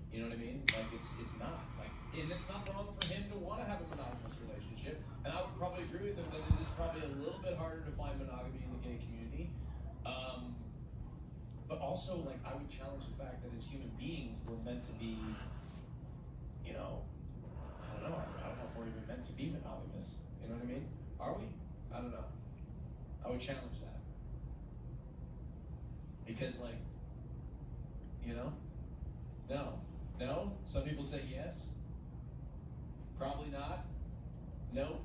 You know what I mean? Like it's not like, and it's not wrong for him to want to have a monogamous relationship. And I would probably agree with him that it is probably a little bit harder to find monogamy in the gay community. But also, like, I would challenge the fact that as human beings, we're meant to be, you know, I don't know if we're even meant to be monogamous. You know what I mean? Are we? I don't know. I would challenge that. Because, like, you know, no. Some people say yes. Probably not. No.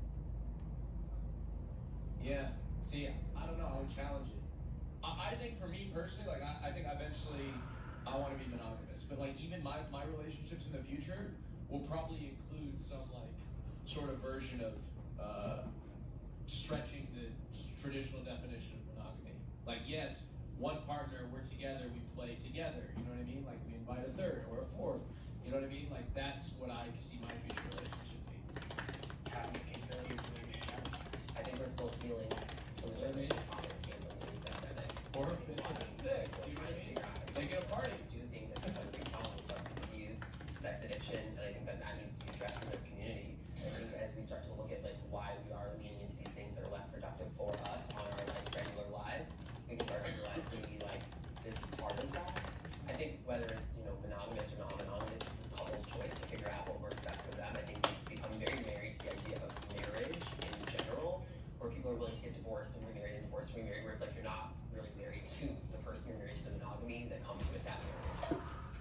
Yeah. See, I don't know. I would challenge it. I think for me personally, like, I think eventually I want to be monogamous. But, like, even my relationships in the future will probably include some, like, sort of version of stretching the traditional definition of monogamy. Like, yes, one partner, we're together, we play together. You know what I mean? Like, we invite a third or a fourth. You know what I mean? Like, that's what I see my future relationship being. Having the capability of doing it. I think we're still healing from the generation trauma that came from the pandemic. Or a fifth or a sixth. You know what I mean? They get a party. I do think that there's a big problem with substance abuse, sex addiction, and I think that needs to be addressed in the community. I think as we start to look at like why we are leaning into these things that are less productive for us on our like regular lives, we can start to realize maybe like this is part of that. I think whether it's monogamous or non-monogamous, it's a couple's choice to figure out what works best for them. I think we've become very married to the idea of marriage in general, where people are willing to get divorced and remarried and divorced and remarried, where it's like you're not really married to the person, you're married to the monogamy that comes with that marriage.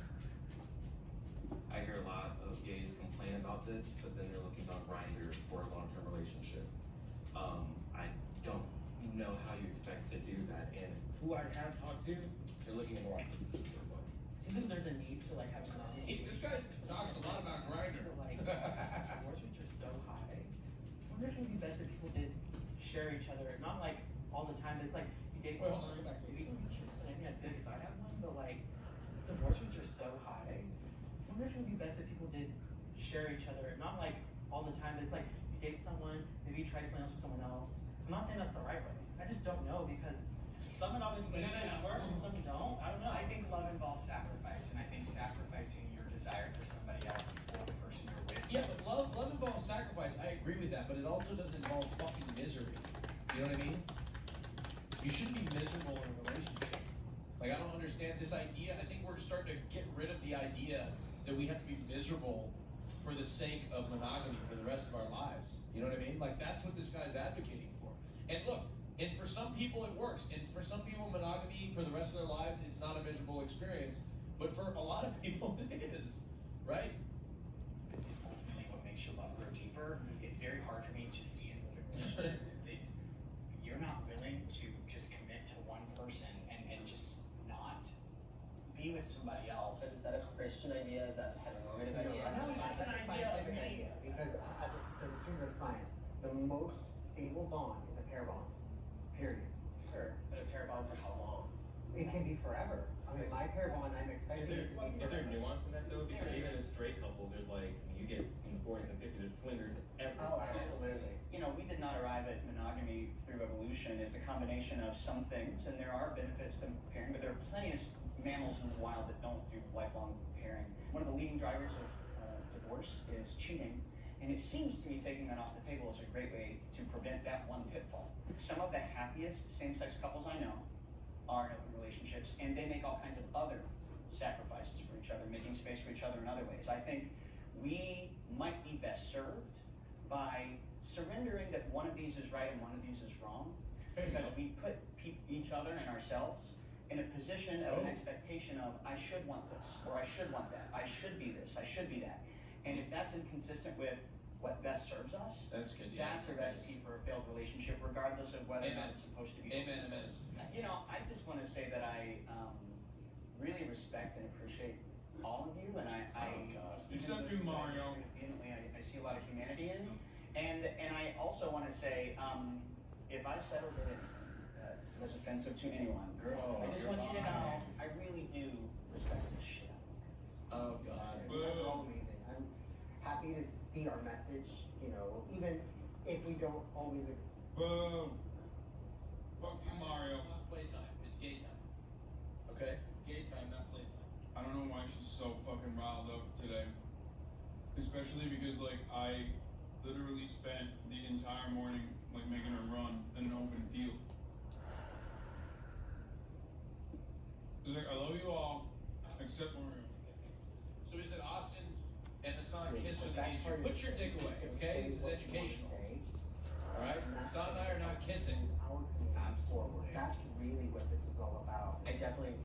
I hear a lot of gays complain about this, but then they're looking on Grindr for a long-term relationship. I don't know how you expect to do that, and who I have talked to, they're looking in the right places. Do you think there's a need to like have monogamy? This guy talks a lot about Grindr. Like, divorce rates are so high. I wonder if it would be best if people did share each other, not like all the time. It's like you date Wait, hold someone, on, go back to maybe I think that's good because I have one, but like since divorce rates are so high, I wonder if it would be best if people did share each other, not like all the time. It's like you date someone, maybe you try something else with someone else. I'm not saying that's the right way. I just don't know because some monogamous relationships work and some don't. I don't know. I think love involves sacrifice, and I think sacrificing your desire for somebody else for the person you're with. Yeah, but love involves sacrifice. I agree with that, but it also doesn't involve fucking misery. You know what I mean? You shouldn't be miserable in a relationship. Like, I don't understand this idea. I think we're starting to get rid of the idea that we have to be miserable for the sake of monogamy for the rest of our lives. You know what I mean? Like, that's what this guy's advocating for. And look, and for some people it works. And for some people, monogamy for the rest of their lives, it's not a miserable experience. But for a lot of people, it is. Right? It's ultimately what makes your love grow deeper. It's very hard for me to see in a relationship that you're not willing to just commit to one person and just not be with somebody else. But is that a Christian idea? Is that a heteronormative idea? No, it's just an idea of me. Because as a student of science, the most stable bond is a pair bond. Period. Sure, but a pair bond for how long? It can be forever. I mean, my pair bond, I'm expecting it to be Is there forever. nuance in that though? Because even as straight couples, there's like, you get in the 40s and 50s, there's swingers everywhere. Oh, absolutely. You know, we did not arrive at monogamy through evolution. It's a combination of some things, and there are benefits to pairing, but there are plenty of mammals in the wild that don't do lifelong pairing. One of the leading drivers of divorce is cheating, and it seems to me taking that off the table is a great way to prevent that one pitfall. Some of the happiest same-sex couples I know are in open relationships, and they make all kinds of other sacrifices for each other, making space for each other in other ways. I think we might be best served by surrendering that one of these is right and one of these is wrong, because we put each other and ourselves in a position of an expectation of, I should want this, or I should want that, I should be this, I should be that. And if that's inconsistent with what best serves us, That's good. Yeah, that's a recipe for a failed relationship, regardless of whether or not it's supposed to be. Amen. Amen. You know, I just want to say that I really respect and appreciate all of you, and I Except you, Mario. I see a lot of humanity in, and I also want to say, if I said or did it was offensive to anyone, I just want you to know, I really do respect this shit. Oh God. That's all amazing. I'm happy to see our message, even if we don't always agree. Boom. Fuck you, Mario. Not playtime. It's gay time. Okay? Gay time, not playtime. I don't don't know why she's so fucking riled up today. Especially because, like, I literally spent the entire morning, like, making her run in an open field. She's like, I love you all, except Mario. So we said Austin and Hassan Wait, kiss but with the that's means part you of put your it. dick away, okay? This is Say what you educational. wanna say, Alright? and that's Hassan and I are not kissing. our community Absolutely. forward. That's really what this is all about. I definitely